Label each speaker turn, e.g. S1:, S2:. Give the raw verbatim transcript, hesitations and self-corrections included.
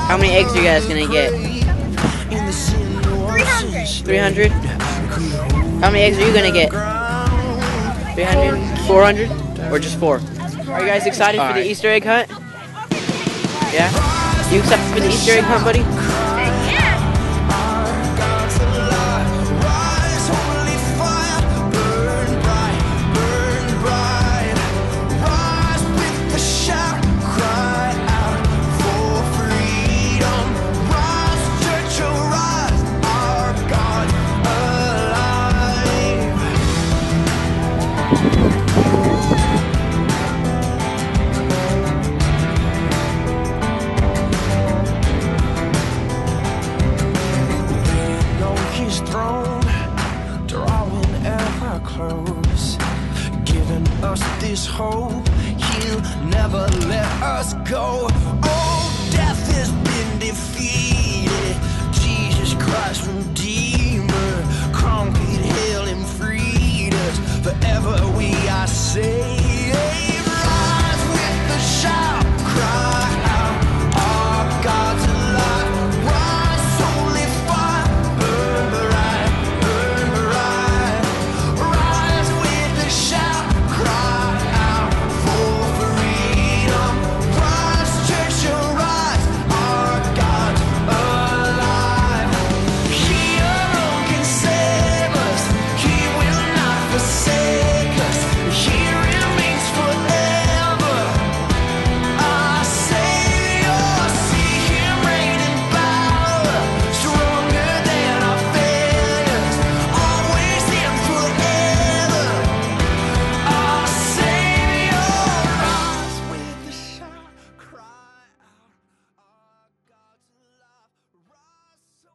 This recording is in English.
S1: How many eggs are you guys gonna get? three hundred. How many eggs are you gonna get? three hundred? four hundred? Or just four? Are you guys excited All for right. the Easter egg hunt? Yeah? You excited for the Easter egg hunt, buddy?
S2: Giving us this hope, he'll never let us go. Oh, death has been defeated.